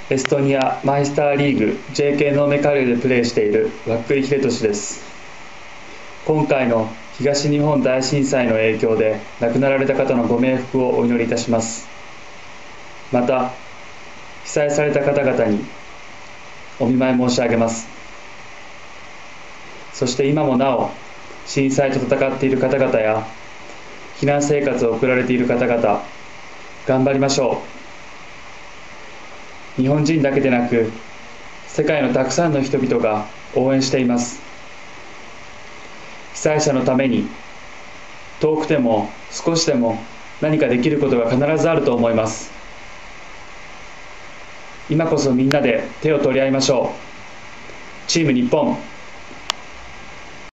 エストニアマイスターリーグ JK ノーメカリュでプレーしている涌井秀俊です。今回の東日本大震災の影響で亡くなられた方のご冥福をお祈りいたします。また被災された方々にお見舞い申し上げます。そして今もなお震災と戦っている方々や避難生活を送られている方々、頑張りましょう。日本人だけでなく世界のたくさんの人々が応援しています。被災者のために遠くても少しでも何かできることが必ずあると思います。今こそみんなで手を取り合いましょう。チーム日本。